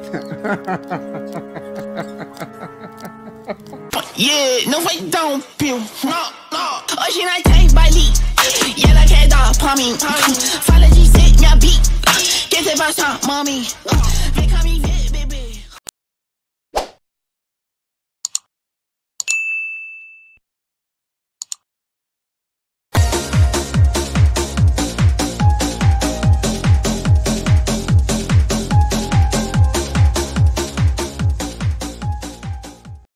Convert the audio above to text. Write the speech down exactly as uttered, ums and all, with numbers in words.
Yeah, não vai dar um pio. Hoje nós tem baile. E ela quer dar pra mim. Fala de ser minha bi. Quer ser passar, mami.